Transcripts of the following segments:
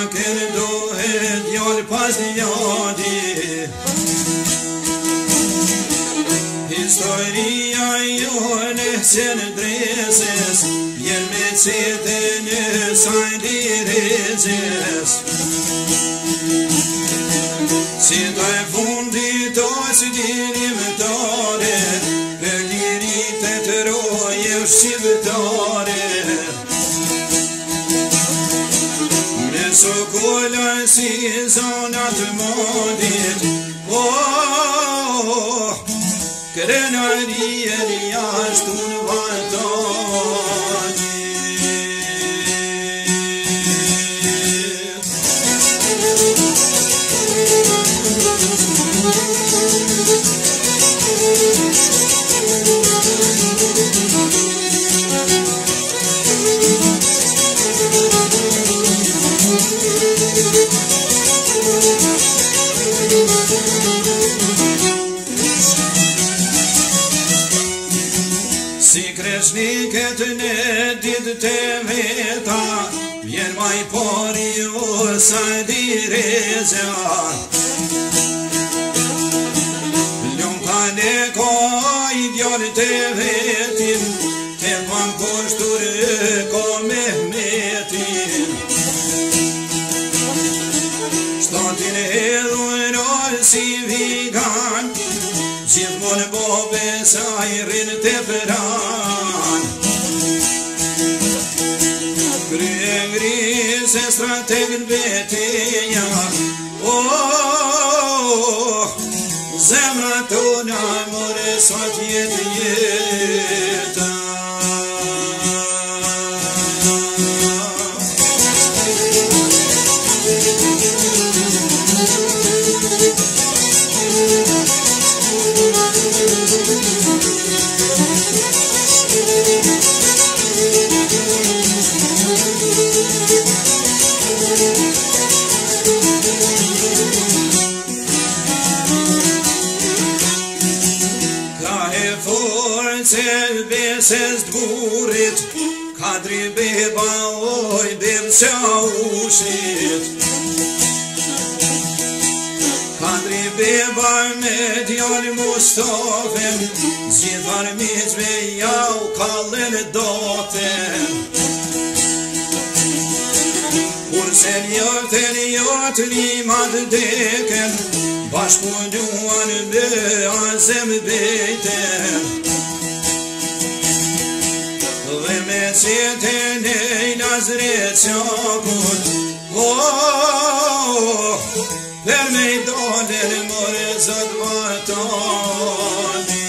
kërdohet djallë pas djali. Historia jone se në dreses vjen me cete në sajdi rezes. Si ta e fundit ose dinim tare, për lirit e të roje shqiptare. Në sokolla si zonat modit, Krenarie li ashtu në vatani. Si kreshniket në ditë të veta, vjen maj pari o sa direzja. Ljumkan e kaj djallë të vetin, të pan poshtur ko Mehmetin. Shtatin hedhur si vigan, gjithmonë bobe sa i rinë të përan. Krye ngrise strategën beteja, zemra tona more sa tjetë jeta. Beses dvurit, kadri beba oj bim qa ushit. Kadri beba me djallë Mustafem, zhjithar miqve jau kallen daten. Kurse njërten jot limat deken, bashkëpunduan me Azem bejten. Dhe me qete nej Nazret qakun, për me i dolen more zot vatani.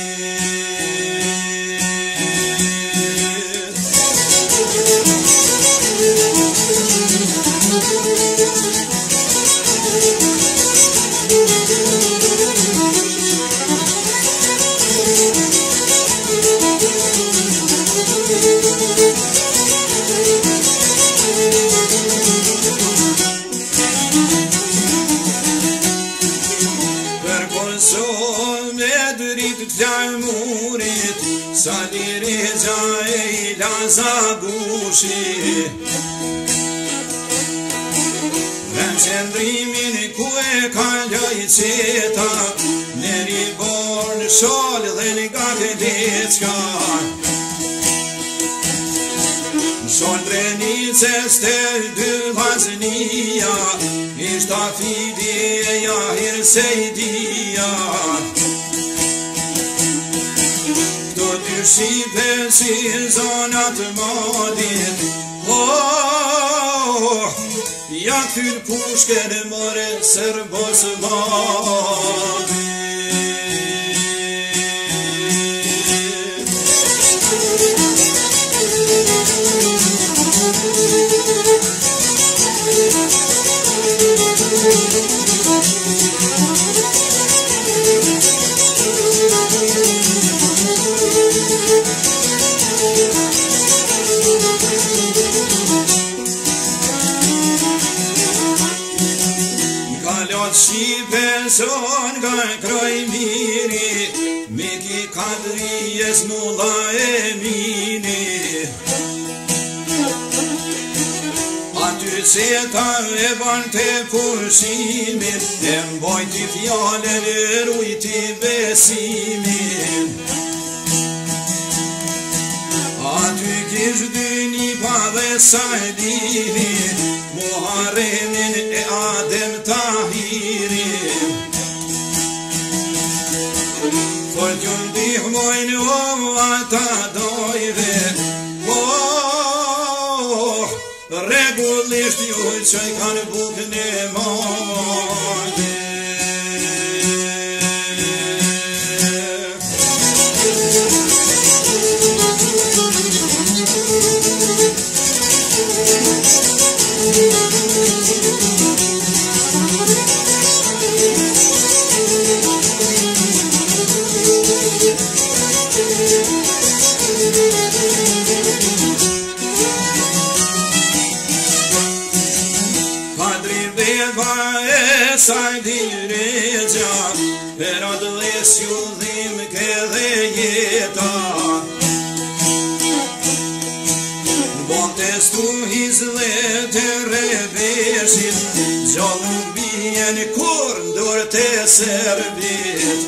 Murit, sa direza e Lazagushi. Vëm qëndrimin ku e kaloj qeta, në ribor në shol dhe në gake deqka. Në shol drenices të dy vaznia, ishta fideja hirsejdia. Shqipe si zonat modit, ja këtyr pushken more sërbos vadit. Shqipe son nga kraj miri, me ki kadrijes mulla e mini. Aty seta e bante pushimin, e mbajti fjallën e rujti besimin. Aty kish dy nipa dhe Sajdini, Muharremin e Adem Tahirin. Fol t'ju ndihmojnë ata dojve, regullisht ju që i kanë bukën e majde. Sajdi regja, per adles ju dhim ke dhe jeta. Botes tu hizle të rebeshin, gjallë bien kur ndur të serbit.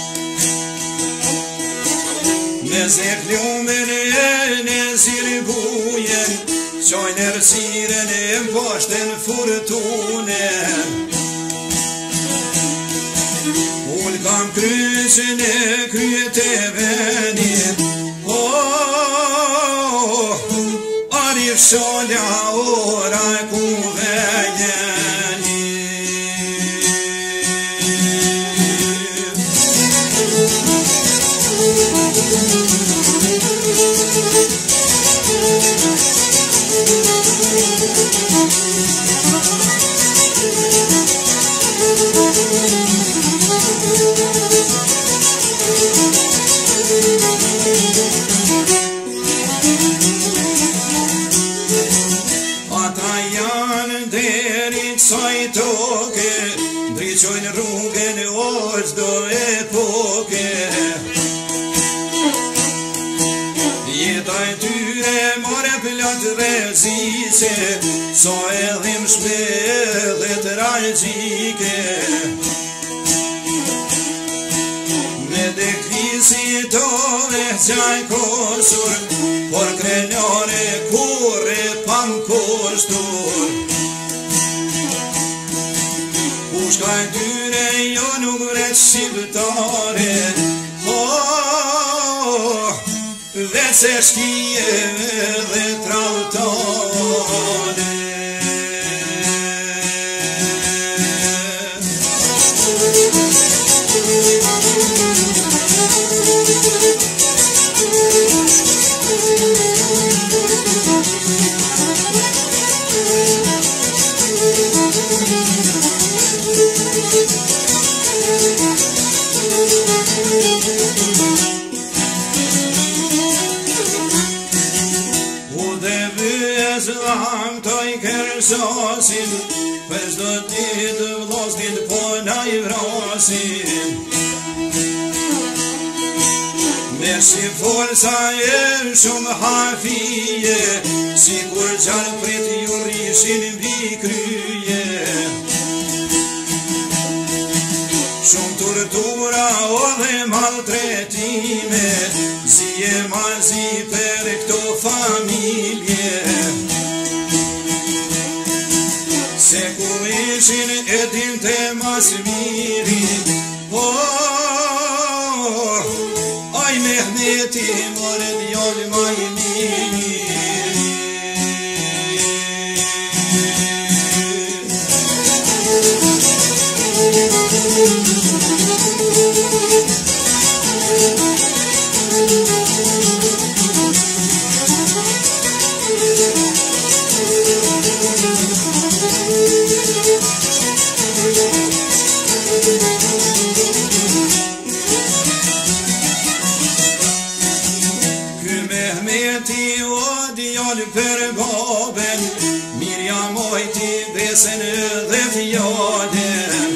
Me zeklumen e në zirbujen, qoj nërsiren e mbashten furtunen. Kam kryqën e kryet e venit, arif shalja ora ku vejeni. Toke, ndriqojnë rrugën e çdo epoke. Jeta e tyre more plot rreziqe, so edhim shpejt dhe tragjike. Me deklisi tove qaj kosur, por krenare kurre pan kostur. Shka e tyre jo nuk vret shqiptare, dhe se shkije dhe trautare. Kërësasin, për çdo ditë vllaznin po na i vrasin. Me si forca e shumë hafije, sikur gjanë prit ju rrishin mbi kryje. Shumë tortura o dhe maltretime, zije mazi për këto familje. Se ku ishin e dinte mas miri, aj Mehmeti more djallë ma i miri. Për baben, Mirja mojti besen dhe fjallën.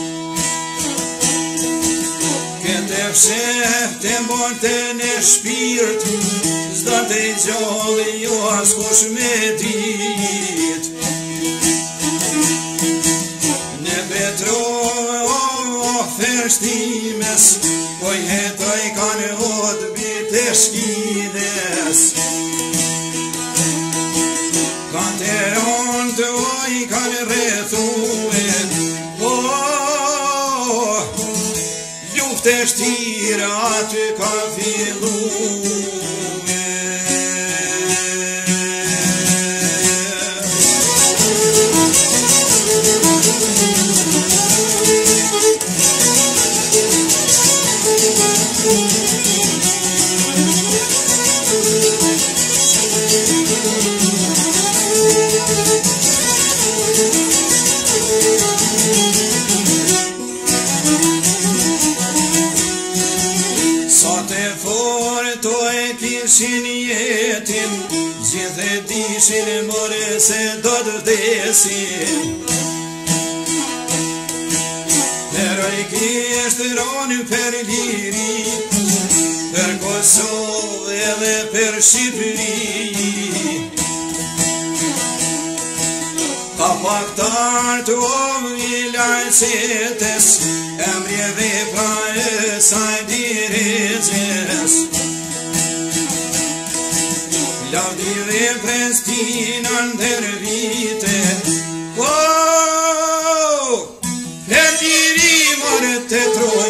Këtë fshet të mbante në shpirt, zda të i gjallë jo askush me dit. shtimes, po jetoj kanë hod bite shkides. Kanteron të oj kanë rrethuet, lufte shtira aty ka filluet. Kishin jetin, gjithë dishin more se do të vdesin. Heroj kishtë roni për liri, për Kosovë edhe për Shqipëri. Ka paktar të omë i lajsetes, emrjeve pra e saj dirigjes. Lavdive Prestina ndër vite, për diri morë të tro